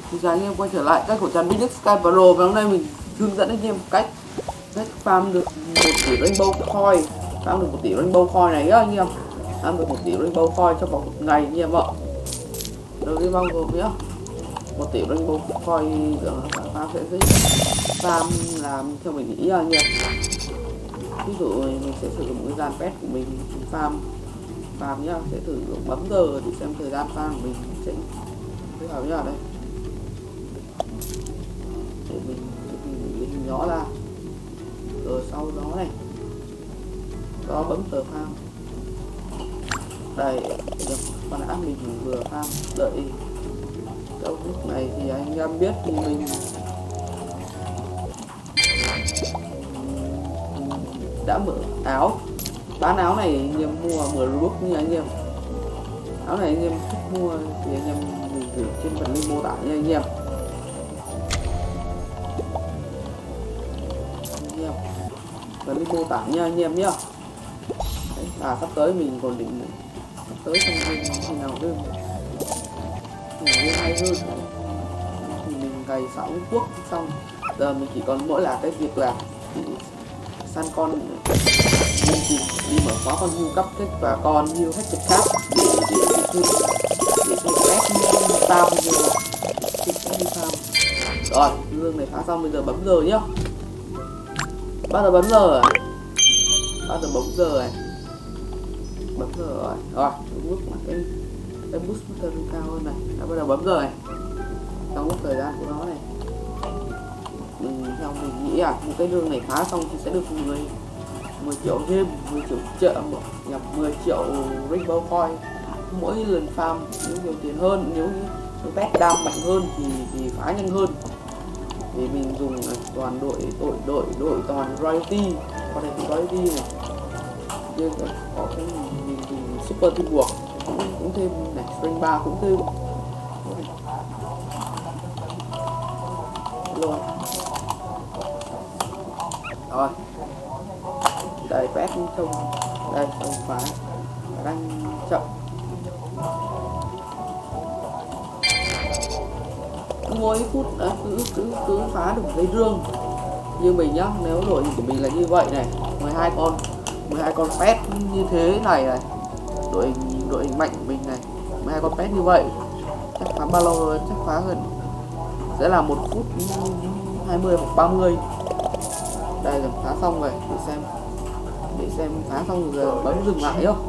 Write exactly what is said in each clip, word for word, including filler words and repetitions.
Thì chào anh em quay trở lại cách của Trần Business Sky Pro, và hôm nay mình hướng dẫn anh em cách cách farm được một tỷ Rainbow Coin, farm được một tỷ Rainbow Coin này nhá anh em, farm được một tỷ Rainbow Coin trong vòng một ngày anh em ạ. Đầu tiên bao gồm nhá, một tỷ Rainbow Coin farm sẽ dễ farm làm theo mình nghĩ anh em. Ví dụ mình sẽ sử dụng cái dàn pet của mình farm farm nhá, sẽ thử bấm giờ để xem thời gian farm của mình sẽ thế nào nhá. Đây để mình mình hình nhỏ ra, rồi sau đó này đó bấm tờ farm. Đây con đã mình vừa farm đợi trong lúc này thì anh em biết thì mình đã mở áo, bán áo này anh em mua mười Robux như anh em. Áo này anh em thích mua thì anh em mình gửi trên phần link mô tả nha anh em. Anh em phần link mô tả nha anh em nhá. Đấy, à sắp tới mình còn định sắp tới xong mình khi nào đơn game hay hơn thì mình cày sáu quốc xong, giờ mình chỉ còn mỗi là cái việc là săn con đi tìm đi mở khóa con hưu cấp kết và con hưu hết trực khác để để để để để để tao bây giờ đi farm. Rồi lương này phá xong, bây giờ bấm giờ nhá. Bắt đầu bấm giờ à? Bắt đầu bấm giờ này, bấm giờ rồi rồi bước mà cái cái boost button cao hơn này. Đã bắt đầu bấm giờ này, trong lúc thời gian của nó này mình theo mình nghĩ à một cái đường này phá xong thì sẽ được mười mười triệu thêm, mười triệu trợ nhập mười triệu Rainbow Coin mỗi lần farm. Nếu nhiều tiền hơn, nếu như pet đam mạnh hơn thì thì phá nhanh hơn. Thì mình dùng toàn đội đội đội đội toàn royalty, còn này thì royalty này, nhưng có cái mình dùng super team buộc cũng, cũng thêm này, string ba cũng thêm rồi. Rồi đây pet trông đây trông phá đang chậm, mỗi phút đã cứ cứ cứ phá được dây rương như mình nhá. Nếu đội của mình là như vậy này, mười hai con mười hai con pet như thế này này, đội đội hình mạnh của mình này, mười hai con pet như vậy chắc phá bao lâu rồi, chắc phá gần sẽ là một phút hai mươi hoặc ba mươi. Đây là phá xong rồi, để xem để xem phá xong rồi bấm dừng lại nhá.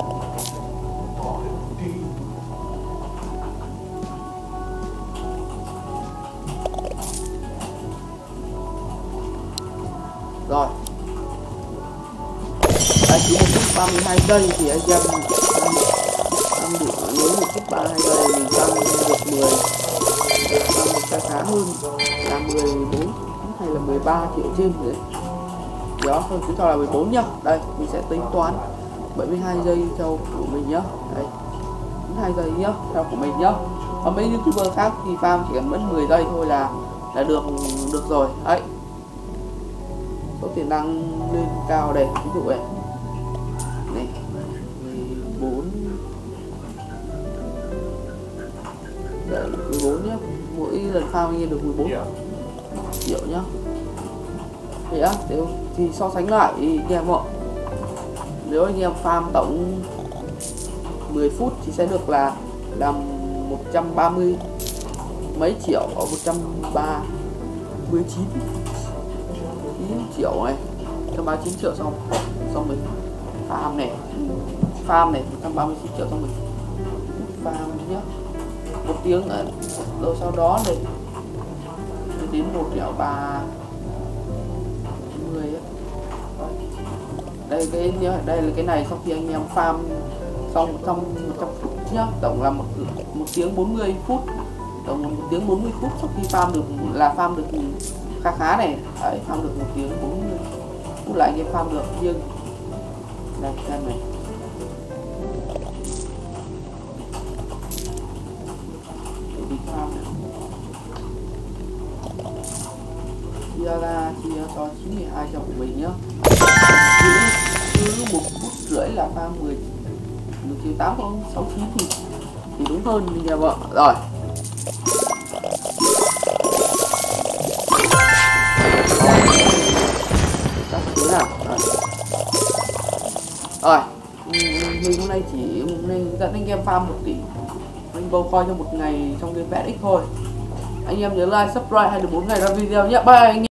Rồi đây cứ một phút ba mươi hai giây thì anh em tăng được, nếu một phút ba mươi hai giây mình tăng được mười, tăng được khá khá hơn là mười bốn hay là mười ba triệu trên đấy. Đó thôi cứ cho là mười bốn nhá. Đây mình sẽ tính toán bảy mươi hai giây theo của mình nhá. Đây bảy mươi hai giây nhá theo của mình nhá. Còn mấy youtuber khác thì farm chỉ cần mất mười giây thôi là là được được rồi đấy. Có thể năng lên cao đây, ví dụ này này mười bốn đấy, mười bốn nhá, mỗi lần farm anh em được mười bốn triệu nhá. Vậy á, thì so sánh lại thì anh em ạ, nếu anh em farm tổng mười phút thì sẽ được là là một trăm ba mươi mấy triệu, ở một trăm ba mươi chín triệu này, một trăm ba mươi chín triệu xong xong mình farm này farm này một trăm ba mươi chín triệu xong mình farm nhá một tiếng nữa, rồi sau đó này đến một triệu ba mươi. Đây cái đây là cái này sau khi anh em farm xong trong một trăm phút nhá, tổng là một một tiếng bốn mươi phút, tổng là một tiếng bốn mươi phút sau khi farm được là farm được khá khá này đấy, farm được một tiếng bốn mươi phút lại anh em farm được. Nhưng đây xem này, để đi farm này, chia ra chia cho chín mươi hai cho của mình nhá. Cứ cứ một phút rưỡi là farm mười mười triệu tám sáu chín thì thì đúng hơn anh em ạ. Rồi Mình hôm nay chỉ hôm nay dẫn anh em farm một tỷ Rainbow Coin cho một ngày trong game pê ét ích thôi. Anh em nhớ like, subscribe hay được bốn ngày ra video nhé. Bye anh em.